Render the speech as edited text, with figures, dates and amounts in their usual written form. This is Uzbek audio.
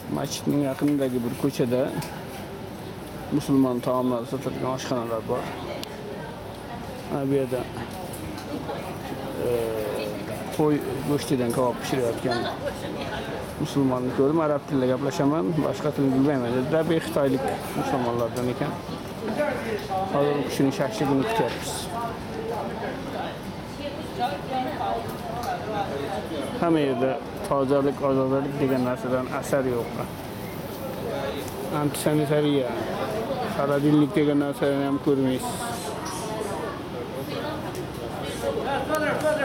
Masjidning yaqinidagi bir ko'chada musulmon taomlari sotadigan oshxonalar bor. Bu yerda qo'y go'shtidan kabob pishirayotgan musulmonni ko'rdim. Arab tilida gaplashaman, boshqa tilni bilmayman dedilar. Xitoylik musulmonlardan ekan. Hozir u kishining shashligini kutyapmiz. Hamma yerda tozalik, ozodalik degan narsadan asar yo'q. Antisanitariya, xaradillik degan narsani ham ko'rmaysiz.